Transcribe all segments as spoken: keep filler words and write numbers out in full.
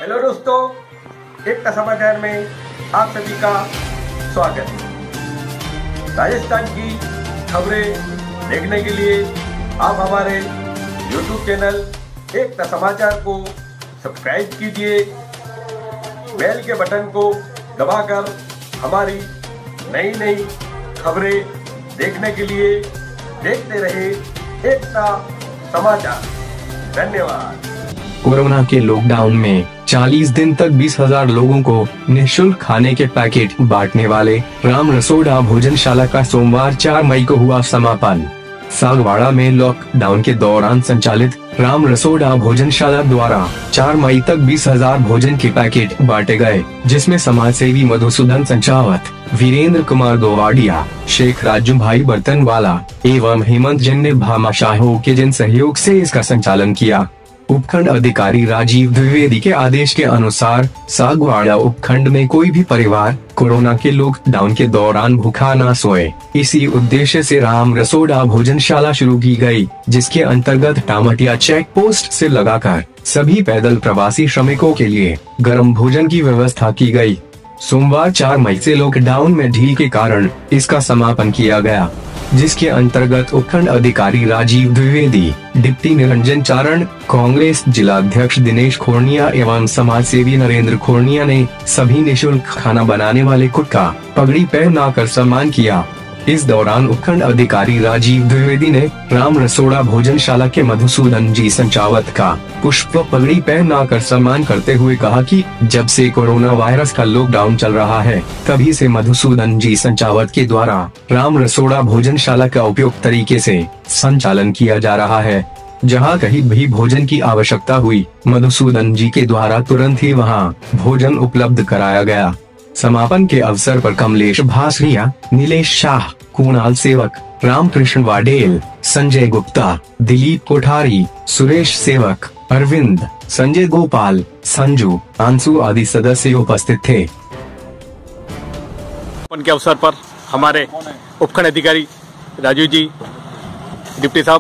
Hello दोस्तों, एकता समाचार में आप सभी का स्वागत है। राजस्थान की खबरें देखने के लिए आप हमारे यूट्यूब चैनल एकता समाचार को सब्सक्राइब कीजिए। बेल के बटन को दबाकर हमारी नई नई खबरें देखने के लिए देखते रहे एकता समाचार। धन्यवाद। कोरोना के लॉकडाउन में चालीस दिन तक बीस हजार लोगों को निःशुल्क खाने के पैकेट बांटने वाले राम रसोड़ा भोजनशाला का सोमवार चार मई को हुआ समापन। सागवाड़ा में लॉकडाउन के दौरान संचालित राम रसोड़ा भोजनशाला द्वारा चार मई तक बीस हजार भोजन के पैकेट बांटे गए, जिसमें समाज सेवी मधुसूदन संचावत, वीरेंद्र कुमार गोवाडिया, शेख राजू भाई बर्तनवाला एवं हेमंत जैन ने भामाशाहों के जन सहयोग से इसका संचालन किया। उपखंड अधिकारी राजीव द्विवेदी के आदेश के अनुसार सागवाड़ा उपखंड में कोई भी परिवार कोरोना के लॉकडाउन के दौरान भूखा न सोए, इसी उद्देश्य से राम रसोड़ा भोजनशाला शुरू की गई, जिसके अंतर्गत टामटिया चेक पोस्ट से लगाकर सभी पैदल प्रवासी श्रमिकों के लिए गर्म भोजन की व्यवस्था की गई। सोमवार चार मई से लॉकडाउन में ढील के कारण इसका समापन किया गया, जिसके अंतर्गत उपखंड अधिकारी राजीव द्विवेदी, डिप्टी निरंजन चारण, कांग्रेस जिला अध्यक्ष दिनेश खोर्निया एवं समाज सेवी नरेंद्र खोर्निया ने सभी निःशुल्क खाना बनाने वाले कुक का पगड़ी पहनाकर सम्मान किया। इस दौरान उपखंड अधिकारी राजीव द्विवेदी ने राम रसोड़ा भोजनशाला के मधुसूदन जी संचावत का पुष्प पगड़ी पहनाकर सम्मान करते हुए कहा कि जब से कोरोना वायरस का लॉकडाउन चल रहा है, तभी से मधुसूदन जी संचावत के द्वारा राम रसोड़ा भोजनशाला का उपयुक्त तरीके से संचालन किया जा रहा है। जहां कहीं भी भोजन की आवश्यकता हुई, मधुसूदन जी के द्वारा तुरंत ही वहां भोजन उपलब्ध कराया गया। समापन के अवसर पर कमलेश भासरिया, नीलेश शाह, कुणाल सेवक, रामकृष्ण वाडेल, संजय गुप्ता, दिलीप कोठारी, सुरेश सेवक, अरविंद, संजय गोपाल, संजू, आंसू आदि सदस्य उपस्थित थे। के अवसर पर हमारे उपखंड अधिकारी राजू जी, डिप्टी साहब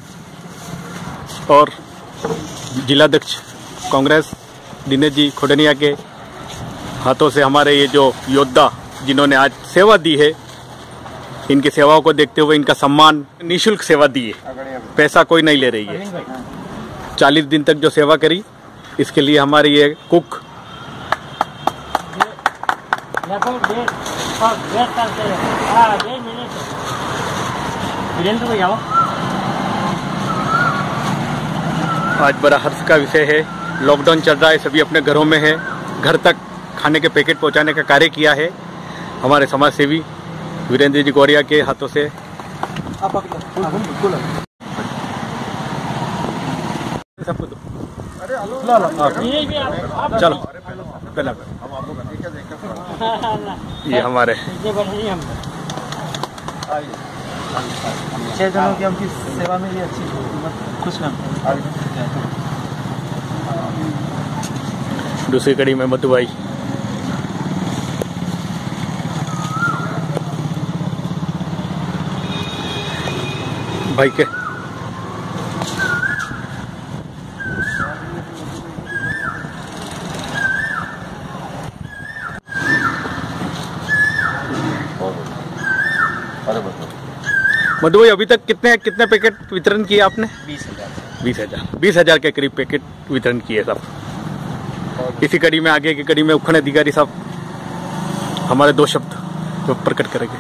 और जिलाध्यक्ष कांग्रेस दिनेश जी खोडनिया के हाथों से हमारे ये जो योद्धा जिन्होंने आज सेवा दी है, इनकी सेवाओं को देखते हुए इनका सम्मान निःशुल्क सेवा दी है, पैसा कोई नहीं ले रही है। चालीस दिन तक जो सेवा करी, इसके लिए हमारी ये कुक आज बड़ा हर्ष का विषय है। लॉकडाउन चल रहा है, सभी अपने घरों में है, घर तक खाने के पैकेट पहुंचाने का कार्य किया है हमारे समाज सेवी वीरेंद्र जी गौरिया के हाथों से। सबको दो। चलो पहला ये हमारे छह जनों की हमकी सेवा में अच्छी खुश हैं। दूसरी कड़ी में मधु भाई, भाई के मधु भाई, अभी तक कितने कितने पैकेट वितरण किए आपने? बीस हजार बीस हजार बीस हजार के करीब पैकेट वितरण किए सब। इसी कड़ी में आगे की कड़ी में उपखंड अधिकारी साहब हमारे दो शब्द जो प्रकट करेंगे।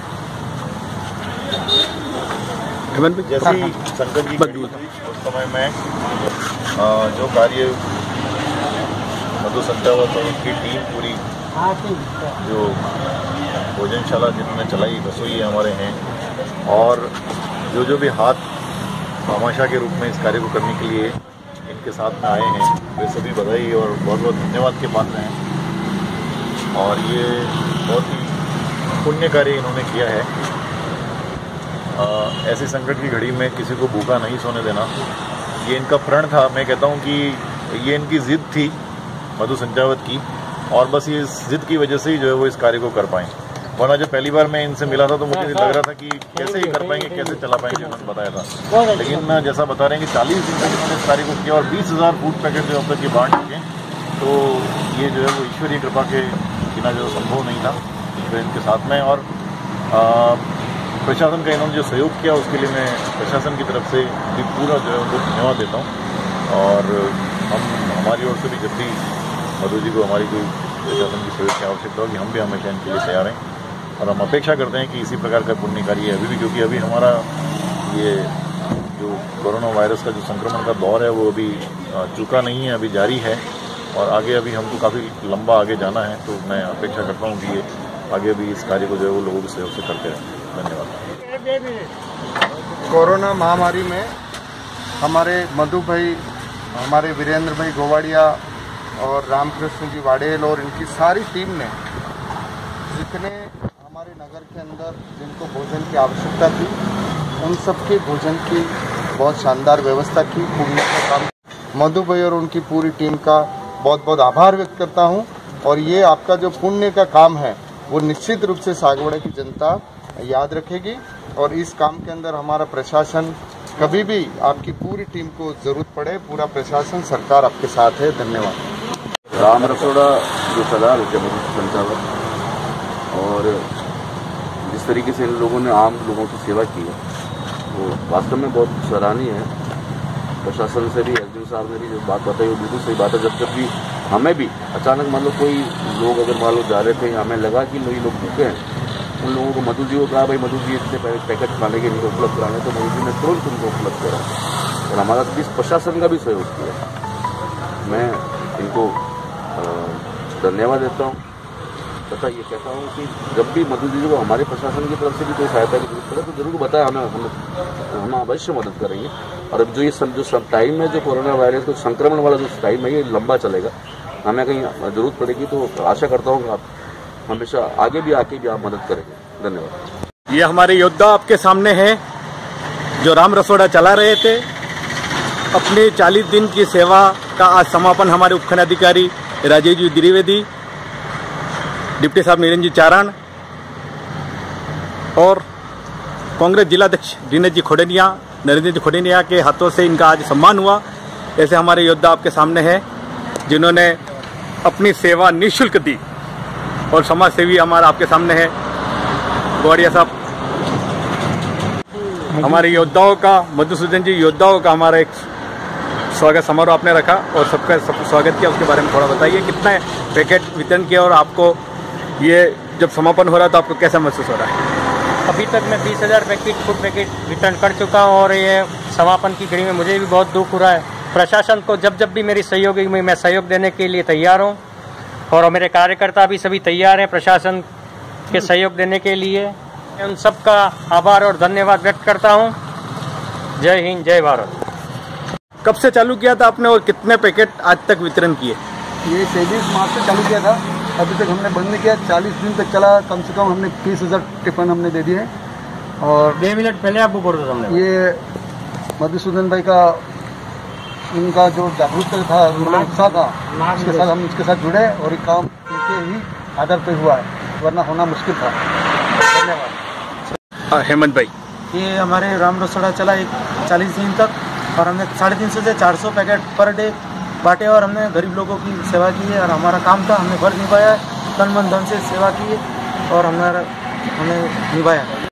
जैसी संकट की घड़ी थी उस समय में जो कार्य मधु संचावत और उनकी टीम पूरी जो भोजनशाला जिन्होंने चलाई, रसोई हमारे हैं, और जो जो भी हाथ भामाशाह के रूप में इस कार्य को करने के लिए इनके साथ में आए हैं, वे सभी बधाई और बहुत बहुत धन्यवाद के पात्र हैं। और ये बहुत ही पुण्य कार्य इन्होंने किया है। आ, ऐसे संकट की घड़ी में किसी को भूखा नहीं सोने देना, ये इनका प्रण था। मैं कहता हूँ कि ये इनकी जिद थी मधु संचावत की, और बस ये इस जिद की वजह से ही जो है वो इस कार्य को कर पाए। वरना जब पहली बार मैं इनसे मिला था तो मुझे लग रहा था कि कैसे ही कर पाएंगे, कैसे चला पाएंगे, उन्होंने बताया था। लेकिन जैसा बता रहे हैं कि चालीस दिन तक इन्होंने इस कार्य को किया और बीस हजार फूड पैकेट जो अब तक ये बांट चुके हैं। तो ये जो है वो ईश्वरीय कृपा के बिना जो संभव नहीं था, तो इनके साथ में और आ, प्रशासन का इन्होंने जो सहयोग किया उसके लिए मैं प्रशासन की तरफ से भी पूरा जो है उनको धन्यवाद देता हूँ। और हम हमारी ओर से भी जब भी मधु जी को हमारी कोई प्रशासन की सहयोग की आवश्यकता होगी, हम भी हमेशा इनके लिए तैयार हैं और हम अपेक्षा करते हैं कि इसी प्रकार का पुण्य कार्य अभी भी, क्योंकि अभी हमारा ये जो कोरोना वायरस का जो संक्रमण का दौर है वो अभी चुका नहीं है, अभी जारी है और आगे अभी हमको काफ़ी लंबा आगे जाना है। तो मैं अपेक्षा करता हूँ कि ये आगे भी इस कार्य को जो है वो लोगों के सहयोग से करते रहें। धन्यवाद। कोरोना महामारी में हमारे मधु भाई, हमारे वीरेंद्र भाई गोवाड़िया और रामकृष्ण जी वाडेल और इनकी सारी टीम ने जितने हमारे नगर के अंदर जिनको भोजन की आवश्यकता थी उन सबके भोजन की बहुत शानदार व्यवस्था की। पुण्य का काम मधु भाई और उनकी पूरी टीम का बहुत बहुत आभार व्यक्त करता हूं। और ये आपका जो पुण्य का काम है वो निश्चित रूप से सागवाड़ा की जनता याद रखेगी और इस काम के अंदर हमारा प्रशासन कभी भी आपकी पूरी टीम को जरूरत पड़े, पूरा प्रशासन सरकार आपके साथ है। धन्यवाद। राम रसोड़ा जो चला संचालक और जिस तरीके से इन लोगों ने आम लोगों की सेवा की है वो वास्तव में बहुत सराहनीय है। प्रशासन से भी एसडीओ साहब ने भी जो बात बताई वो बिल्कुल सही बात है। जब जब भी हमें भी अचानक मान लो कोई लोग अगर मान लो जा रहे थे, हमें लगा कि लोग लोग भूखे हैं, उन लोगों को मधु जी को कहा भाई मधु जी इतने पैकेट खाने के लिए उपलब्ध कराने, तो मधु जी ने तुरंत उनको उपलब्ध करा और हमारा इस प्रशासन का भी सहयोग किया। मैं इनको धन्यवाद देता हूँ तथा ये कहता हूँ कि जब भी मधु जी को हमारे प्रशासन की तरफ से भी कोई सहायता की जरूरत पड़े तो जरूर बताया, हमें हम हम अवश्य मदद करेंगे। और अब जो ये सब जो सब टाइम है, जो कोरोना वायरस को संक्रमण वाला जो टाइम है ये लंबा चलेगा, हमें कहीं जरूरत पड़ेगी तो आशा करता हूँ आप हमेशा आगे भी आके भी आप मदद करेंगे। धन्यवाद। ये हमारे योद्धा आपके सामने हैं जो राम रसोड़ा चला रहे थे। अपने चालीस दिन की सेवा का आज समापन हमारे उपखंड अधिकारी राजीव जी द्विवेदी, डिप्टी साहब निरंजन चारण और कांग्रेस जिलाध्यक्ष दिनेश जी खोडनिया नरेंद्र जी खोडनिया के हाथों से इनका आज सम्मान हुआ। ऐसे हमारे योद्धा आपके सामने हैं जिन्होंने अपनी सेवा निःशुल्क दी और समाज सेवी हमारा आपके सामने है गोवाड़िया साहब। हमारे योद्धाओं का, मधुसूदन जी योद्धाओं का हमारा एक स्वागत समारोह आपने रखा और सबका सब स्वागत किया, उसके बारे में थोड़ा बताइए। कितना पैकेट वितरण किया और आपको ये जब समापन हो रहा तो आपको कैसा महसूस हो रहा है? अभी तक मैं बीस हज़ार पैकेट फूड पैकेट वितरण कर चुका हूँ और ये समापन की घड़ी में मुझे भी बहुत दुख हो रहा है। प्रशासन को जब जब भी मेरी सहयोगी में मैं सहयोग देने के लिए तैयार हूँ और मेरे कार्यकर्ता भी सभी तैयार हैं प्रशासन के सहयोग देने के लिए। मैं उन सबका आभार और धन्यवाद व्यक्त करता हूँ। जय हिंद, जय भारत। कब से चालू किया था आपने और कितने पैकेट आज तक वितरण किए? ये तेईस मार्च से चालू किया था, अभी तक हमने बंद नहीं किया। चालीस दिन तक चला, कम से कम हमने तीस हज़ार टिफिन हमने दे दिए। और डेढ़ मिनट पहले आपको बोल रहा था हमने, ये मधुसूदन भाई का उनका जो जागरूकता था, उत्साह था, उसके साथ हम उसके साथ जुड़े और ये काम उनके ही आधार पर हुआ है, वरना होना मुश्किल था। धन्यवाद। हेमंत भाई, ये हमारे राम रसोड़ा चला एक चालीस दिन तक और हमने साढ़े तीन सौ से चार सौ पैकेट पर डे बांटे और हमने गरीब लोगों की सेवा की है और हमारा काम था, हमने फर्ज निभाया है, तन मन धन से सेवा की है और हमारा हमने निभाया।